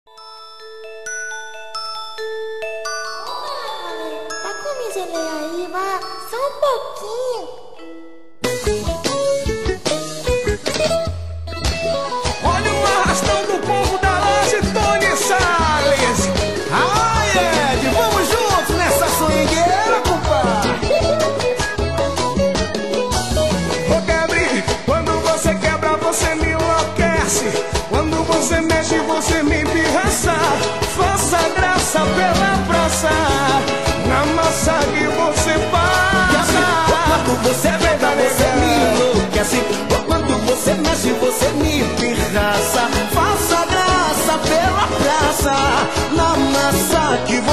Tá com a miséria aí, vá, só um pouquinho. Olha o arrastão do povo da loja Tony Salles. Ai, Ed, vamos juntos nessa swingueira, compadre. Ô, Gabriel, quando você quebra, você me enlouquece. Quando você mexe, você me empirraça. Faça graça pela praça, na massa que você passa. Quando você quebra, você me enlouquece. Quando você mexe, você me pirraça. Faça graça pela praça, na massa que